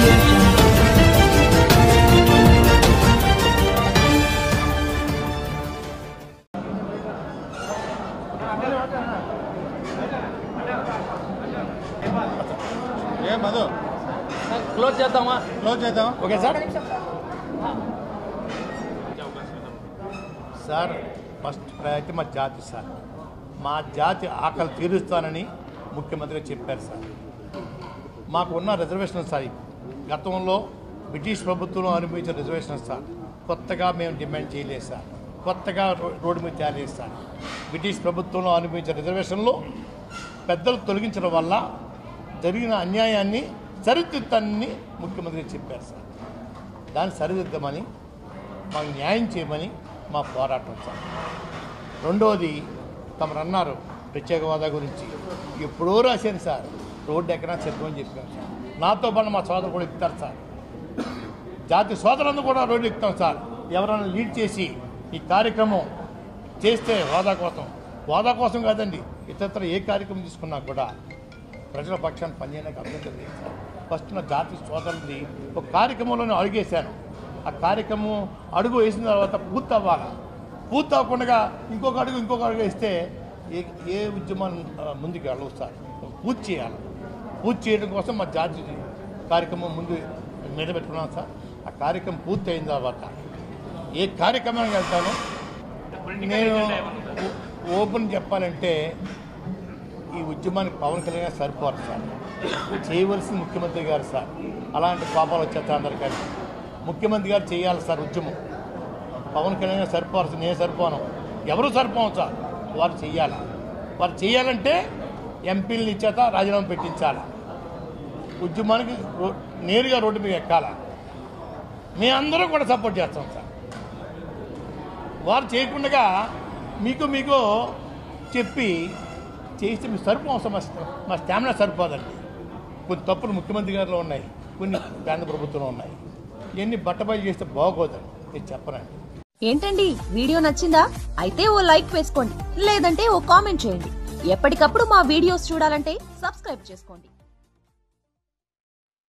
Madhu close చేద్దామా? Okay sir. Sir first priority మా జాతి సార్. మా జాతి ఆకలి తీరుస్తానని ముఖ్యమంత్రి చెప్పారు సార్. మాకు ఉన్న రిజర్వేషన్ సార్ గతంలో బ్రిటిష్ ప్రభుత్వంలో అనుభవించిన రిజర్వేషన్ సార్ కొత్తగా మేము డిమాండ్ చేయలేదు సార్. కొత్తగా రోడ్డు మీద తయారు సార్. బ్రిటిష్ ప్రభుత్వంలో అనుభవించిన రిజర్వేషన్లో పెద్దలు తొలగించడం వల్ల జరిగిన అన్యాయాన్ని సరిదిద్దాన్ని ముఖ్యమంత్రి చెప్పారు సార్. దాన్ని సరిదిద్దామని మాకు న్యాయం చేయమని మా పోరాటం సార్. రెండవది తమరు అన్నారు ప్రత్యేక హోదా గురించి ఎప్పుడో రాశాను సార్. రోడ్డు ఎక్కడా సిద్ధమని చెప్పాను సార్. నాతో పాటు మా సోదరు కూడా ఎక్కుతారు సార్. జాతి సోదరులందరూ కూడా రోడ్డు ఎక్కుతాం సార్. ఎవరైనా లీడ్ చేసి ఈ కార్యక్రమం చేస్తే హోదా కోసం కాదండి, ఇతర ఏ కార్యక్రమం తీసుకున్నా కూడా ప్రజల పక్షాన్ని పనిచేయడానికి అభ్యంతరం లేదు సార్. ఫస్ట్ నా జాతి సోదరులది ఒక కార్యక్రమంలోనే అడుగేశాను. ఆ కార్యక్రమం అడుగు వేసిన తర్వాత పూర్తి అవ్వాలి. పూర్తి అవ్వకుండా ఇంకొక అడుగు వేస్తే ఏ ఉద్యమాన్ని ముందుకు వెళ్ళవు సార్. పూర్తి చేయాలి. పూర్తి చేయడం కోసం మా జాతి కార్యక్రమం ముందు మీద పెట్టుకున్నాం సార్. ఆ కార్యక్రమం పూర్తి అయిన తర్వాత ఏ కార్యక్రమానికి వెళ్తానో నేను ఓపెన్ చెప్పాలంటే ఈ ఉద్యమానికి పవన్ కళ్యాణ్ సరిపోరు సార్. చేయవలసిన ముఖ్యమంత్రి గారు సార్. అలాంటి పాపాలు వచ్చేస్తారు అందరికీ. ముఖ్యమంత్రి గారు చేయాలి సార్ ఉద్యమం. పవన్ కళ్యాణ్ సరిపోరు, నేను సరిపోను, ఎవరు సరిపోను సార్. వారు చెయ్యాలి. వారు చేయాలంటే ఎంపీలని ఇచ్చేత రాజీనామా పెట్టించాలి. ఉద్యమానికి నేరుగా రోడ్డు మీద ఎక్కాలి. మేమందరం కూడా సపోర్ట్ చేస్తాం సార్. వారు చేయకుండా మీకు చెప్పి చేస్తే మీకు సరిపోవసం మా స్టామినా సరిపోదండి. కొన్ని తప్పులు ముఖ్యమంత్రి గారిలో ఉన్నాయి, కొన్ని కేంద్ర ప్రభుత్వంలో ఉన్నాయి. ఇవన్నీ బట్టబయలు చేస్తే బాగోదని నేను చెప్పనండి. ఏంటండి వీడియో నచ్చిందా? అయితే ఓ లైక్ వేసుకోండి, లేదంటే ఓ కామెంట్ చేయండి. ఎప్పటికప్పుడు మా వీడియోస్ చూడాలంటే సబ్స్క్రైబ్ చేసుకోండి.